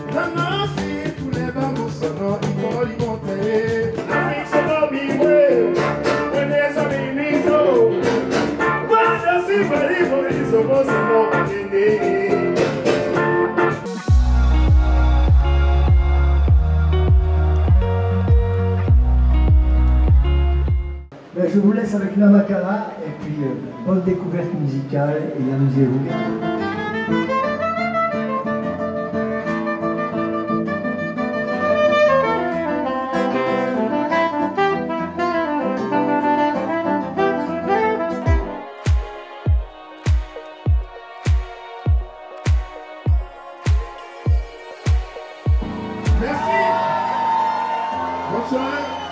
Nanasi, tous les bambous sonores, ils vont alimenter. L'Afrique c'est pas bigoué, on est amis miso. Voilà si valide, ils sont bons, c'est bon, Ben, je vous laisse avec la Makara et puis bonne découverte musicale et amusez-vous bien. Merci. Bonsoir.